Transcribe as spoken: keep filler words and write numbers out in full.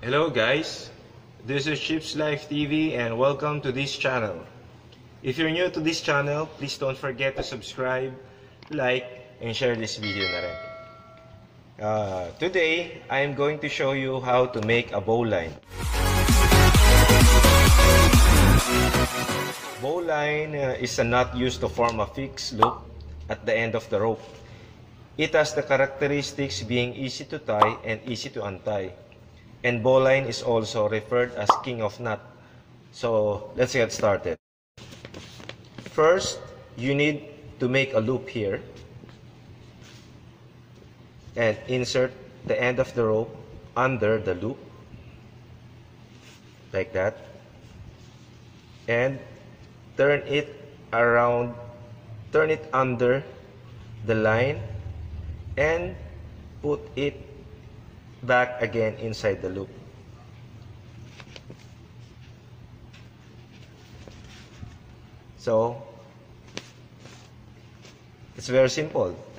Hello guys, this is Ship's Life T V and welcome to this channel. If you're new to this channel, please don't forget to subscribe, like, and share this video na rin. Uh, today, I am going to show you how to make a bowline. Bowline uh, is a knot used to form a fixed loop at the end of the rope. It has the characteristics being easy to tie and easy to untie. And bowline is also referred as king of knot. So let's get started. First, you need to make a loop here and insert the end of the rope under the loop like that and turn it around, turn it under the line and put it back again inside the loop. So it's very simple.